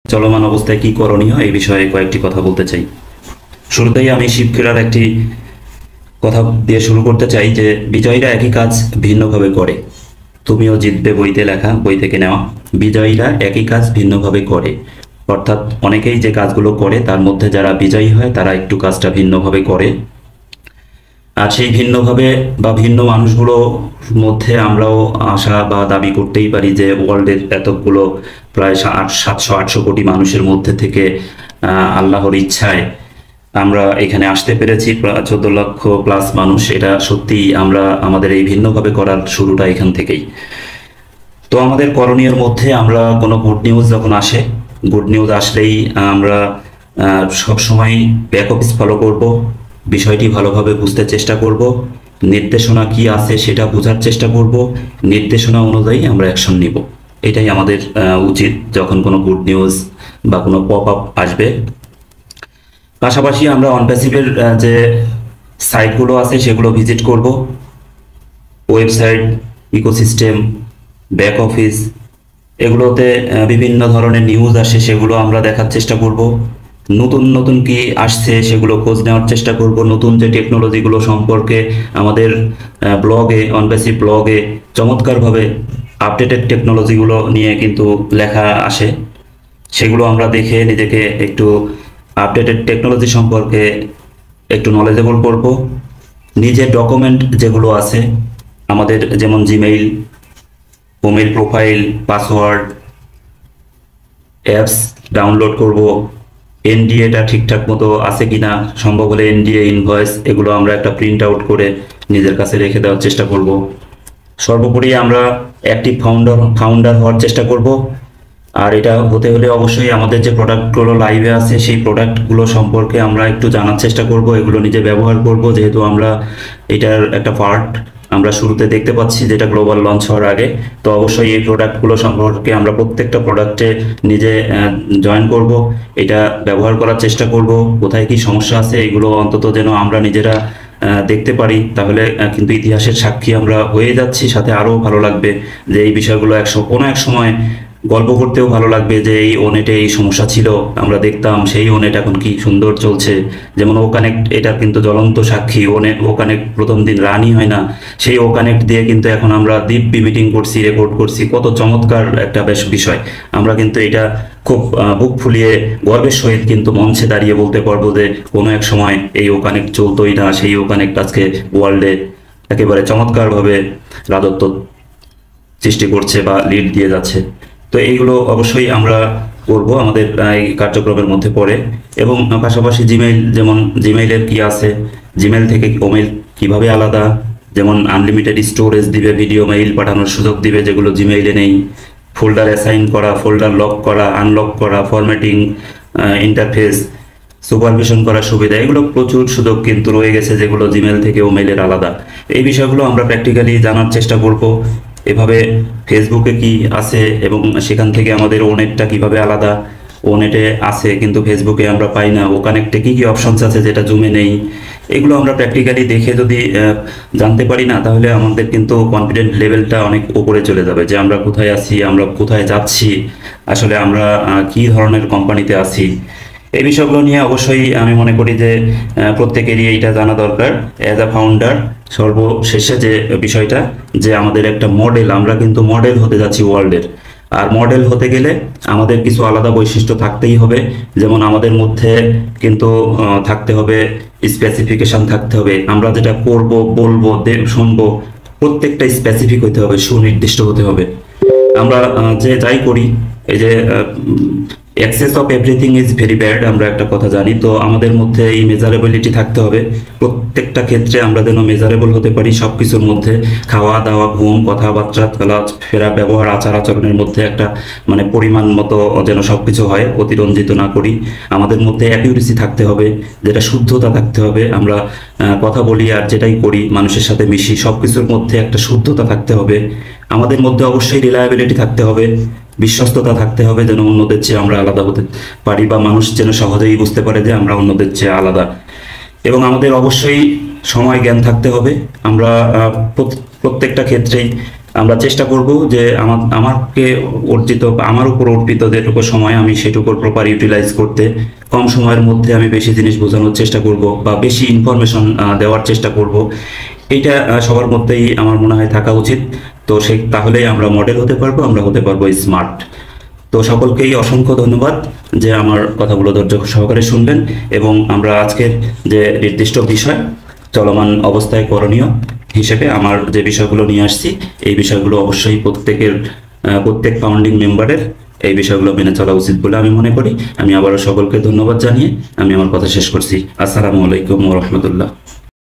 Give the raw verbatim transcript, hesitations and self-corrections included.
চলমান অবস্থায় কি করণীয় এই বিষয়ে কয়েকটি কথা বলতে চাই। শুরুতেই আমি শিবক্রীড়ার একটি কথা দিয়ে শুরু করতে চাই যে বিজয়ীরা একই কাজ ভিন্নভাবে করে। তুমিও জিতবে বইতে লেখা, বই থেকে নেওয়া। বিজয়ীরা একই কাজ ভিন্নভাবে করে, অর্থাৎ অনেকেই যে কাজগুলো করে তার মধ্যে যারা বিজয়ী হয় তারা একটু কাজটা ভিন্নভাবে করে। আর সেই ভিন্নভাবে বা ভিন্ন মানুষগুলোর মধ্যে আমরাও আশা বা দাবি করতেই পারি যে ওয়ার্ল্ডের এতগুলো প্রায় সাতশো আটশো কোটি মানুষের মধ্যে থেকে আল্লাহর ইচ্ছায় আমরা এখানে আসতে পেরেছি চোদ্দ লক্ষ প্লাস মানুষ। এটা সত্যি আমরা আমাদের এই ভিন্নভাবে করার শুরুটা এখান থেকেই। তো আমাদের করণীয়ের মধ্যে আমরা কোনো গুড নিউজ যখন আসে, গুড নিউজ আসলেই আমরা সবসময় ব্যাক অফিস ফলো করব, বিষয়টি ভালোভাবে বুঝতে চেষ্টা করব, নির্দেশনা কি আছে সেটা বোঝার চেষ্টা করব, নির্দেশনা অনুযায়ী আমরা অ্যাকশন নিব। এটাই আমাদের উচিত যখন কোনো গুড নিউজ বা কোনো পপ আপ আসবে। পাশাপাশি আমরা অনপ্যাসিভের যে সাইটগুলো আছে সেগুলো ভিজিট করব, ওয়েবসাইট, ইকোসিস্টেম, ব্যাক অফিস, এগুলোতে বিভিন্ন ধরনের নিউজ আসে সেগুলো আমরা দেখার চেষ্টা করব। নতুন নতুন কি আসছে সেগুলো খোঁজ নেওয়ার চেষ্টা করব। নতুন যে টেকনোলজিগুলো সম্পর্কে আমাদের ব্লগে, অনপ্যাসিভ ব্লগে চমৎকারভাবে আপডেটেড টেকনোলজিগুলো নিয়ে কিন্তু লেখা আসে, সেগুলো আমরা দেখে নিজেকে একটু আপডেটেড টেকনোলজি সম্পর্কে একটু নলেজেবল করব। নিজের ডকুমেন্ট যেগুলো আছে আমাদের, যেমন Gmail, email profile, password, apps download করব, এনডিএটা ঠিকঠাক মতো আছে কিনা, সম্ভব হলে এনডিএ, ইনভয়েস, এগুলো আমরা একটা প্রিন্ট আউট করে নিজের কাছে রেখে দেওয়ার চেষ্টা করব। সর্বোপরি আমরা অ্যাক্টিভ ফাউন্ডার ফাউন্ডার হওয়ার চেষ্টা করব। আর এটা হতে হলে অবশ্যই আমাদের যে প্রোডাক্টগুলো লাইভে আছে সেই প্রোডাক্টগুলো সম্পর্কে আমরা একটু জানার চেষ্টা করব, এগুলো নিজে ব্যবহার করব, যেহেতু আমরা এটার একটা পার্ট আমরা শুরুতে দেখতে পাচ্ছি যেটা গ্লোবাল লঞ্চ হওয়ার আগে। তো অবশ্যই এই প্রোডাক্টগুলো সম্পর্কে আমরা প্রত্যেকটা প্রোডাক্টে নিজে জয়েন করব, এটা ব্যবহার করার চেষ্টা করব, কোথায় কি সমস্যা আছে এগুলো অন্তত যেন আমরা নিজেরা দেখতে পারি। তাহলে কিন্তু ইতিহাসের সাক্ষী আমরা হয়ে যাচ্ছি, সাথে আরও ভালো লাগবে যে এই বিষয়গুলো একশো কোনো এক সময় গল্প করতেও ভালো লাগবে যে এই ওনেটে এই সমস্যা ছিল, আমরা দেখতাম সেই ওনেট এখন কি সুন্দর চলছে। যেমন ও কানেক্ট, এটা কিন্তু জ্বলন্ত সাক্ষী। ওনেট ও কানেক্ট প্রথম দিন রানই হয় না, সেই ও কানেক্ট দিয়ে কিন্তু এখন আমরা দিব্যি মিটিং করছি, রেকর্ড করছি, কত চমৎকার একটা বেশ বিষয়। আমরা কিন্তু এটা খুব বুক ফুলিয়ে গর্বের সহিত কিন্তু মঞ্চে দাঁড়িয়ে বলতে পারবো যে কোনো এক সময় এই ও কানেক্ট চলতোই না, সেই ও কানেক্ট আজকে ওয়ার্ল্ডে একেবারে চমৎকারভাবে রাজত্ব সৃষ্টি করছে বা লিড দিয়ে যাচ্ছে। তো এইগুলো অবশ্যই আমরা করব, আমাদের এই কার্যক্রমের মধ্যে পড়ে। এবং পাশাপাশি জিমেইল, যেমন জিমেইলের কি আছে, জিমেইল থেকে ওমেইল কিভাবে আলাদা, যেমন আনলিমিটেড স্টোরেজ দিবে, ভিডিও মেইল পাঠানোর সুযোগ দিবে যেগুলো জিমেইলে নেই, ফোল্ডার অ্যাসাইন করা, ফোল্ডার লক করা, আনলক করা, ফরম্যাটিং, ইন্টারফেস, সুপারভিশন করার সুবিধা, এগুলো প্রচুর সুযোগ কিন্তু রয়ে গেছে যেগুলো জিমেইল থেকে ওমেইলের আলাদা। এই বিষয়গুলো আমরা প্র্যাকটিক্যালি জানার চেষ্টা করব। এভাবে ফেসবুকে কি আছে এবং সেখান থেকে আমাদের ওনেটটা কিভাবে আলাদা, ওনেটে আছে কিন্তু ফেসবুকে আমরা পাই না, ও কানেক্টে কী কী অপশনস আছে যেটা জুমে নেই, এগুলো আমরা প্র্যাকটিক্যালি দেখে যদি জানতে পারি না তাহলে আমাদের কিন্তু কনফিডেন্ট লেভেলটা অনেক উপরে চলে যাবে যে আমরা কোথায় আছি, আমরা কোথায় যাচ্ছি, আসলে আমরা কী ধরনের কোম্পানিতে আছি। এই বিষয়গুলো নিয়ে অবশ্যই আমি মনে করি যে প্রত্যেকেরই এইটা জানা দরকার অ্যাজ আ ফাউন্ডার। সর্বশেষে যে বিষয়টা যে আমাদের একটা মডেল, আমরা কিন্তু মডেল হতে যাচ্ছি ওয়ার্ল্ডের। আর মডেল হতে গেলে আমাদের কিছু আলাদা বৈশিষ্ট্য থাকতেই হবে, যেমন আমাদের মধ্যে কিন্তু থাকতে হবে স্পেসিফিকেশন, থাকতে হবে আমরা যেটা করব, বলবো, শুনবো প্রত্যেকটা স্পেসিফিক হতে হবে, সুনির্দিষ্ট হতে হবে। আমরা যে যাই করি, এই যে excess of everything is very bad, আমরা একটা কথা জানি। তো আমাদের মধ্যে এই মেজারেবিলিটি থাকতে হবে, প্রত্যেকটা ক্ষেত্রে আমরা যেন মেজারেবল হতে পারি সব কিছুর মধ্যে, খাওয়া দাওয়া, ঘুম, কথাবার্তা, চলাফেরা, ব্যবহার, আচার আচরণের মধ্যে একটা মানে পরিমাণ মতো যেন সব কিছু হয়, অতিরঞ্জিত না করি। আমাদের মধ্যে অ্যাকিউরেসি থাকতে হবে, যেটা শুদ্ধতা থাকতে হবে। আমরা কথা বলি আর যেটাই করি, মানুষের সাথে মিশি, সব কিছুর মধ্যে একটা শুদ্ধতা থাকতে হবে। আমাদের মধ্যে অবশ্যই রিলায়েবিলিটি থাকতে হবে, বিশ্বস্ততা থাকতে হবে, যেন অন্যদের চেয়ে আমরা আলাদা হতে পারি বা মানুষ যেন সহজেই বুঝতে পারে যে আমরা অন্যদের চেয়ে আলাদা। এবং আমাদের অবশ্যই সময় জ্ঞান থাকতে হবে। আমরা প্রত্যেকটা ক্ষেত্রেই আমরা চেষ্টা করব যে আমার আমাকে অর্জিত বা আমার উপর অর্পিত যেটুকু সময় আমি সেটুকুর প্রপার ইউটিলাইজ করতে, কম সময়ের মধ্যে আমি বেশি জিনিস বোঝানোর চেষ্টা করব বা বেশি ইনফরমেশন দেওয়ার চেষ্টা করব। এটা আহ, সবার মধ্যেই আমার মনে হয় থাকা উচিত। তো সে তাহলেই আমরা মডেল হতে পারবো, আমরা হতে পারবো স্মার্ট। তো সকলকেই অসংখ্য ধন্যবাদ যে আমার কথাগুলো ধৈর্য সহকারে শুনলেন, এবং আমরা আজকের যে নির্দিষ্ট বিষয় চলমান অবস্থায় করণীয় হিসেবে আমার যে বিষয়গুলো নিয়ে আসছি, এই বিষয়গুলো অবশ্যই প্রত্যেকের আহ, প্রত্যেক ফাউন্ডিং মেম্বারের এই বিষয়গুলো মেনে চলা উচিত বলে আমি মনে করি। আমি আবারও সকলকে ধন্যবাদ জানিয়ে আমি আমার কথা শেষ করছি। আসসালামু আলাইকুম ওয়া রাহমাতুল্লাহ।